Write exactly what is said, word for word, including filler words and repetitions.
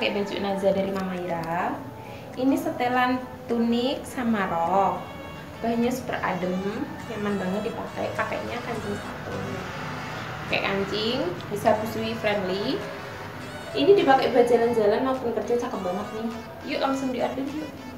pakai baju Nazha dari Mama Ira. Ini setelan tunik sama rok. Bahannya super adem, nyaman banget dipakai. Pakainya kancing satu. Pakai kancing, bisa busui friendly. Ini dipakai buat jalan-jalan maupun kerja, cakep banget nih. Yuk langsung diorder yuk.